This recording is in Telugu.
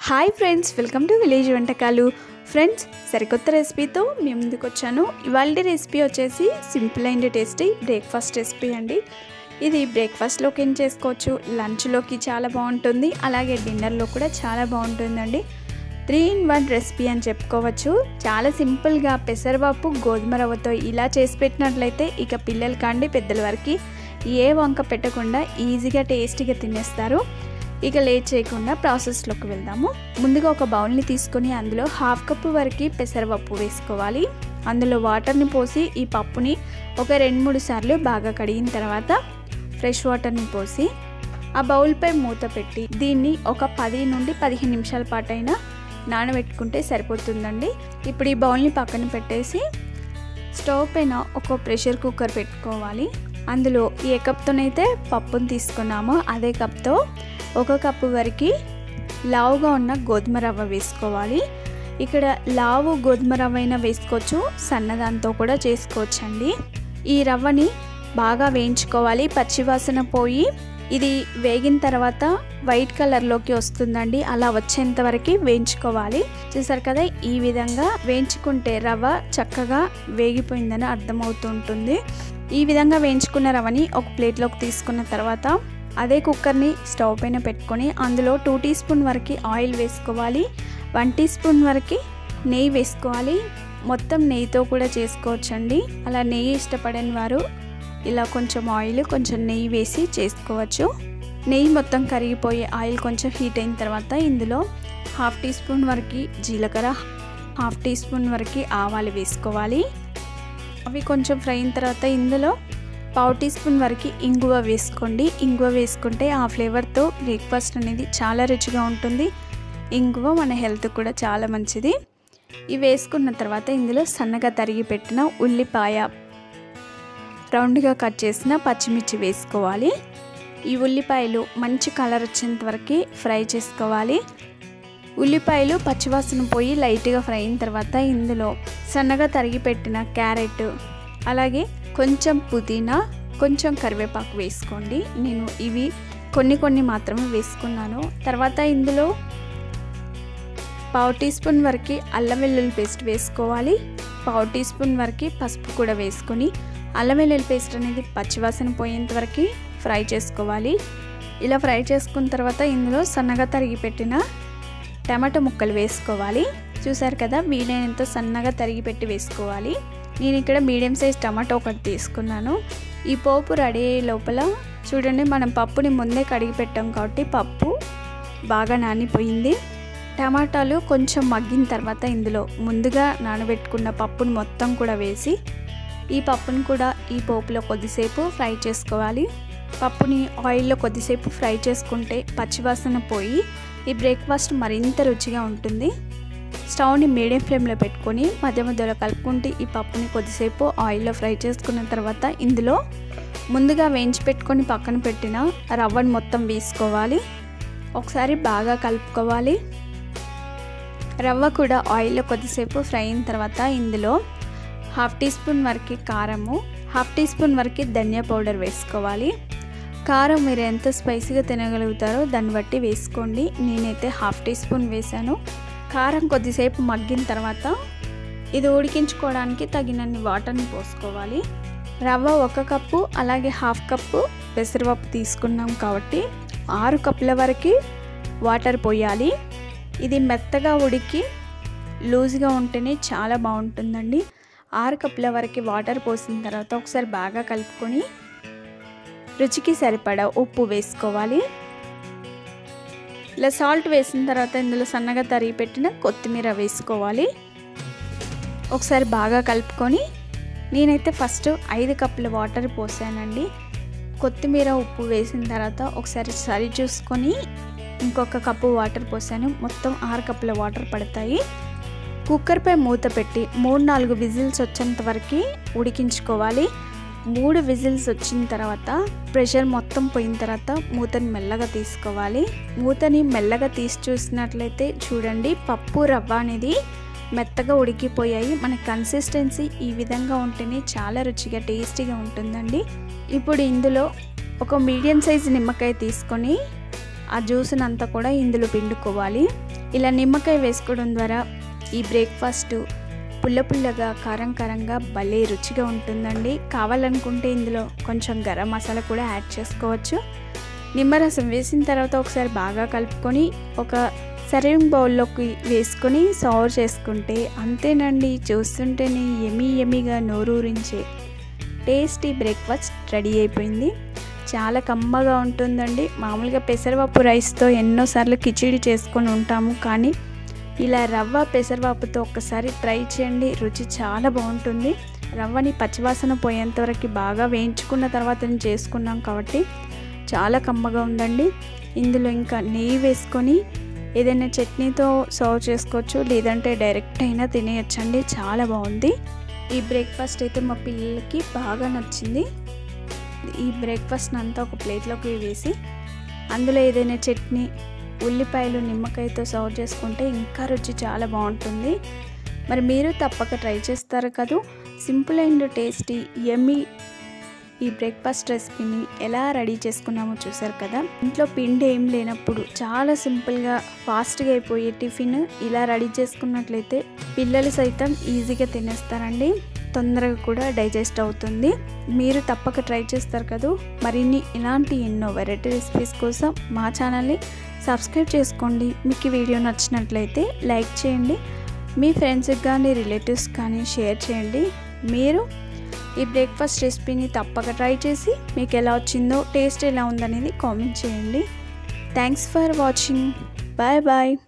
Hi friends, welcome to village వంటకాలు. ఫ్రెండ్స్, సరికొత్త రెసిపీతో మీ ముందుకు వచ్చాను. ఇవాళ రెసిపీ వచ్చేసి simple and tasty breakfast recipe అండి. ఇది బ్రేక్ఫాస్ట్లోకి ఏం చేసుకోవచ్చు, లంచ్లోకి చాలా బాగుంటుంది, అలాగే డిన్నర్లో కూడా చాలా బాగుంటుందండి. 3 in 1 రెసిపీ అని చెప్పుకోవచ్చు. చాలా సింపుల్గా పెసరపప్పు గోధుమ రవ్వతో ఇలా చేసి పెట్టినట్లయితే ఇక పిల్లలు కాండి పెద్దల వరకు ఏ వంక పెట్టకుండా ఈజీగా టేస్టీగా తినేస్తారు. ఇక లేట్ చేయకుండా ప్రాసెస్లోకి వెళ్దాము. ముందుగా ఒక బౌల్ని తీసుకొని అందులో 1/2 కప్పు వరకు పెసరపప్పు వేసుకోవాలి. అందులో వాటర్ని పోసి ఈ పప్పుని ఒక 2-3 సార్లు బాగా కడిగిన తర్వాత ఫ్రెష్ వాటర్ని పోసి ఆ బౌల్పై మూత పెట్టి దీన్ని ఒక 10 నుండి 15 నిమిషాల పాటైనా నానబెట్టుకుంటే సరిపోతుందండి. ఇప్పుడు ఈ బౌల్ని పక్కన పెట్టేసి స్టవ్ పైన ఒక ప్రెషర్ కుక్కర్ పెట్టుకోవాలి. అందులో ఏ కప్తోనైతే పప్పును తీసుకున్నామో అదే కప్తో 1 కప్పు వరకు లావుగా ఉన్న గోధుమ రవ్వ వేసుకోవాలి. ఇక్కడ లావు గోధుమ రవ్వ అయినా వేసుకోవచ్చు, సన్నదాంతో కూడా చేసుకోవచ్చండి. ఈ రవ్వని బాగా వేయించుకోవాలి, పచ్చివాసన పోయి ఇది వేగిన తర్వాత వైట్ కలర్లోకి వస్తుందండి. అలా వచ్చేంత వరకు వేయించుకోవాలి. చూసారు కదా, ఈ విధంగా వేయించుకుంటే రవ్వ చక్కగా వేగిపోయిందని అర్థమవుతుంటుంది. ఈ విధంగా వేయించుకున్న రవ్వని ఒక ప్లేట్లోకి తీసుకున్న తర్వాత అదే కుక్కర్ని స్టవ్ పైన పెట్టుకొని అందులో 2 టీ స్పూన్ వరకు ఆయిల్ వేసుకోవాలి. 1 టీ స్పూన్ వరకు నెయ్యి వేసుకోవాలి. మొత్తం నెయ్యితో కూడా చేసుకోవచ్చండి. అలా నెయ్యి ఇష్టపడని వారు ఇలా కొంచెం ఆయిల్ కొంచెం నెయ్యి వేసి చేసుకోవచ్చు. నెయ్యి మొత్తం కరిగిపోయి ఆయిల్ కొంచెం హీట్ అయిన తర్వాత ఇందులో 1/2 టీ స్పూన్ వరకు జీలకర్ర, 1/2 టీ స్పూన్ వరకు ఆవాలు వేసుకోవాలి. అవి కొంచెం ఫ్రై అయిన తర్వాత ఇందులో 1/2 టీ స్పూన్ వరకు ఇంగువ వేసుకోండి. ఇంగువ వేసుకుంటే ఆ ఫ్లేవర్తో బ్రేక్ఫాస్ట్ అనేది చాలా రుచిగా ఉంటుంది. ఇంగువ మన హెల్త్ కూడా చాలా మంచిది. ఇవి వేసుకున్న తర్వాత ఇందులో సన్నగా తరిగి పెట్టిన ఉల్లిపాయ, రౌండ్గా కట్ చేసిన పచ్చిమిర్చి వేసుకోవాలి. ఈ ఉల్లిపాయలు మంచి కలర్ వచ్చేంత వరకు ఫ్రై చేసుకోవాలి. ఉల్లిపాయలు పచ్చివాసన పోయి లైట్గా ఫ్రై అయిన తర్వాత ఇందులో సన్నగా తరిగి పెట్టిన క్యారెట్, అలాగే కొంచెం పుదీనా, కొంచెం కరివేపాకు వేసుకోండి. నేను ఇవి కొన్ని మాత్రమే వేసుకున్నాను. తర్వాత ఇందులో 1/2 టీ స్పూన్ వరకు అల్లం వెల్లుల్లి పేస్ట్ వేసుకోవాలి. 1/2 టీ స్పూన్ వరకు పసుపు కూడా వేసుకొని అల్లం వెల్లుల్లి పేస్ట్ అనేది పచ్చివాసన పోయేంత వరకు ఫ్రై చేసుకోవాలి. ఇలా ఫ్రై చేసుకున్న తర్వాత ఇందులో సన్నగా తరిగి పెట్టిన టమాటో ముక్కలు వేసుకోవాలి. చూసారు కదా, వీలైనంత సన్నగా తరిగి పెట్టి వేసుకోవాలి. నేను ఇక్కడ మీడియం సైజ్ టమాటో ఒకటి తీసుకున్నాను. ఈ పోపు రెడీ అయ్యే లోపల చూడండి, మనం పప్పుని ముందే కడిగి పెట్టాం కాబట్టి పప్పు బాగా నానిపోయింది. టమాటాలు కొంచెం మగ్గిన తర్వాత ఇందులో ముందుగా నానబెట్టుకున్న పప్పుని మొత్తం కూడా వేసి ఈ పప్పుని కూడా ఈ పోపులో కొద్దిసేపు ఫ్రై చేసుకోవాలి. పప్పుని ఆయిల్లో కొద్దిసేపు ఫ్రై చేసుకుంటే పచ్చివాసన పోయి ఈ బ్రేక్ఫాస్ట్ మరింత రుచిగా ఉంటుంది. స్టవ్ని మీడియం ఫ్లేమ్లో పెట్టుకొని మధ్య మధ్యలో కలుపుకుంటూ ఈ పప్పుని కొద్దిసేపు ఆయిల్లో ఫ్రై చేసుకున్న తర్వాత ఇందులో ముందుగా వేయించి పెట్టుకొని పక్కన పెట్టిన రవ్వను మొత్తం వేసుకోవాలి. ఒకసారి బాగా కలుపుకోవాలి. రవ్వ కూడా ఆయిల్లో కొద్దిసేపు ఫ్రై అయిన తర్వాత ఇందులో 1/2 టీ స్పూన్ వరకు కారము, 1/2 టీ స్పూన్ వరకు ధనియా పౌడర్ వేసుకోవాలి. కారం మీరు ఎంత స్పైసీగా తినగలుగుతారో దాన్ని బట్టి వేసుకోండి. నేనైతే 1/2 టీ స్పూన్ వేసాను. కారం కొద్దిసేపు మగ్గిన తర్వాత ఇది ఉడికించుకోవడానికి తగినన్ని వాటర్ని పోసుకోవాలి. రవ్వ 1 కప్పు, అలాగే 1/2 కప్పు పెసరపప్పు తీసుకున్నాం కాబట్టి 6 కప్పుల వరకు వాటర్ పోయాలి. ఇది మెత్తగా ఉడికి లూజ్గా ఉంటేనే చాలా బాగుంటుందండి. 6 కప్పుల వరకు వాటర్ పోసిన తర్వాత ఒకసారి బాగా కలుపుకొని రుచికి సరిపడా ఉప్పు వేసుకోవాలి. ఇలా సాల్ట్ వేసిన తర్వాత ఇందులో సన్నగా తరిగి పెట్టిన కొత్తిమీర వేసుకోవాలి. ఒకసారి బాగా కలుపుకొని నేనైతే ఫస్ట్ 5 కప్పుల వాటర్ పోసానండి. కొత్తిమీర ఉప్పు వేసిన తర్వాత ఒకసారి సరి చూసుకొని ఇంకొక కప్పు వాటర్ పోసాను. మొత్తం 6 కప్పుల వాటర్ పడతాయి. కుక్కర్పై మూత పెట్టి 3-4 విజిల్స్ వచ్చేంత వరకు ఉడికించుకోవాలి. 3 విజిల్స్ వచ్చిన తర్వాత ప్రెషర్ మొత్తం పోయిన తర్వాత మూతని మెల్లగా తీసుకోవాలి. మూతని మెల్లగా తీసి చూసినట్లయితే చూడండి, పప్పు రవ్వ అనేది మెత్తగా ఉడికిపోయాయి. మన కన్సిస్టెన్సీ ఈ విధంగా ఉంటేనే చాలా రుచిగా టేస్టీగా ఉంటుందండి. ఇప్పుడు ఇందులో ఒక మీడియం సైజు నిమ్మకాయ తీసుకొని ఆ జ్యూస్ని అంతా కూడా ఇందులో పిండుకోవాలి. ఇలా నిమ్మకాయ వేసుకోవడం ద్వారా ఈ బ్రేక్ఫాస్ట్ పుల్ల పుల్లగా కారం కారంగా భలే రుచిగా ఉంటుందండి. కావాలనుకుంటే ఇందులో కొంచెం గరం మసాలా కూడా యాడ్ చేసుకోవచ్చు. నిమ్మరసం వేసిన తర్వాత ఒకసారి బాగా కలుపుకొని ఒక సర్వింగ్ బౌల్లోకి వేసుకొని సర్వ్ చేసుకుంటే అంతేనండి. చూస్తుంటేనే యమ్మీగా నోరూరించే టేస్టీ బ్రేక్ఫాస్ట్ రెడీ అయిపోయింది. చాలా కమ్మగా ఉంటుందండి. మామూలుగా పెసరపప్పు రైస్తో ఎన్నోసార్లు కిచిడి చేసుకొని ఉంటాము, కానీ ఇలా రవ్వ పెసరపప్పుతో ఒక్కసారి ట్రై చేయండి. రుచి చాలా బాగుంటుంది. రవ్వని పచ్చివాసన పోయేంత వరకు బాగా వేయించుకున్న తర్వాత చేసుకున్నాం కాబట్టి చాలా కమ్మగా ఉందండి. ఇందులో ఇంకా నెయ్యి వేసుకొని ఏదైనా చట్నీతో సర్వ్ చేసుకోవచ్చు, లేదంటే డైరెక్ట్ అయినా తినేయచ్చండి. చాలా బాగుంది. ఈ బ్రేక్ఫాస్ట్ అయితే మా పిల్లలకి బాగా నచ్చింది. ఈ బ్రేక్ఫాస్ట్ని అంతా ఒక ప్లేట్లోకి వేసి అందులో ఏదైనా చట్నీ, ఉల్లిపాయలు, నిమ్మకాయతో సర్వ్ చేసుకుంటే ఇంకా రుచి చాలా బాగుంటుంది. మరి మీరు తప్పక ట్రై చేస్తారు కదా. సింపుల్ అండ్ టేస్టీ యమ్మీ ఈ బ్రేక్ఫాస్ట్ రెసిపీని ఎలా రెడీ చేసుకున్నామో చూసారు కదా. ఇంట్లో పిండి ఏం లేనప్పుడు చాలా సింపుల్గా ఫాస్ట్గా అయిపోయే టిఫిన్ ఇలా రెడీ చేసుకున్నట్లయితే పిల్లలు సైతం ఈజీగా తినేస్తారండి. తొందరగా కూడా డైజెస్ట్ అవుతుంది. మీరు తప్పక ట్రై చేస్తారు కదా. మరిన్ని ఇలాంటి ఎన్నో వెరైటీ రెసిపీస్ కోసం మా ఛానల్ని సబ్స్క్రైబ్ చేసుకోండి. మీకు ఈ వీడియో నచ్చినట్లయితే లైక్ చేయండి. మీ ఫ్రెండ్స్కి కానీ రిలేటివ్స్ కానీ షేర్ చేయండి. మీరు ఈ బ్రేక్ఫాస్ట్ రెసిపీని తప్పక ట్రై చేసి మీకు ఎలా వచ్చిందో, టేస్ట్ ఎలా ఉందనేది కామెంట్ చేయండి. Thanks for watching. Bye bye.